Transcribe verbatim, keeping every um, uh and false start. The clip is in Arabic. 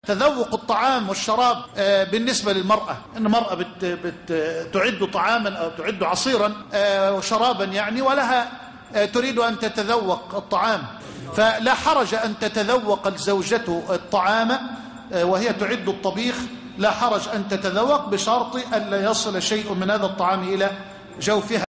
تذوق الطعام والشراب بالنسبة للمرأة، إن المرأة بت بت تعد طعاما أو تعد عصيرا وشرابا يعني، ولها تريد أن تتذوق الطعام، فلا حرج أن تتذوق الزوجة الطعام وهي تعد الطبيخ، لا حرج أن تتذوق بشرط أن لا يصل شيء من هذا الطعام إلى جوفها.